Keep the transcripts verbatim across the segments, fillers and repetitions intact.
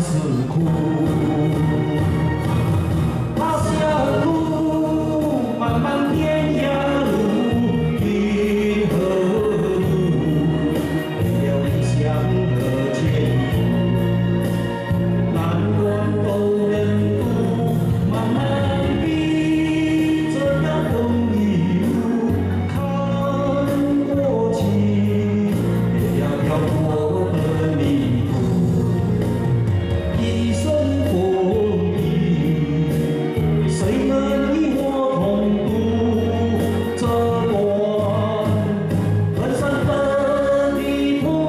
是苦。他乡路，漫漫天涯路，云和路，没有理想的前途，难关都能渡，慢慢比这样风雨路，看过去，也要飘过的迷途。 一生风雨，谁能与我同渡这段人生的旅途？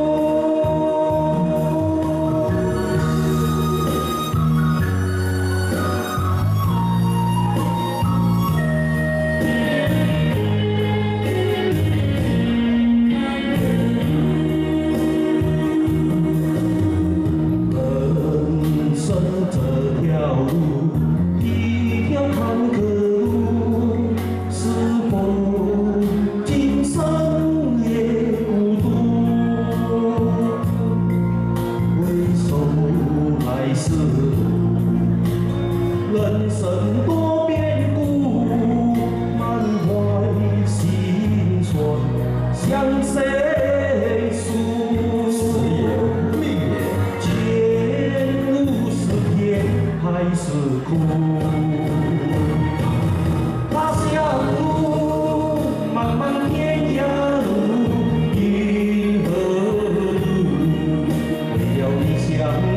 这条路，一条坎坷路，是否今生也孤独？回首来时路，人生多变故，满怀心酸，向谁诉？ 还是苦，他乡路，漫漫天涯路，云和路，没有理想。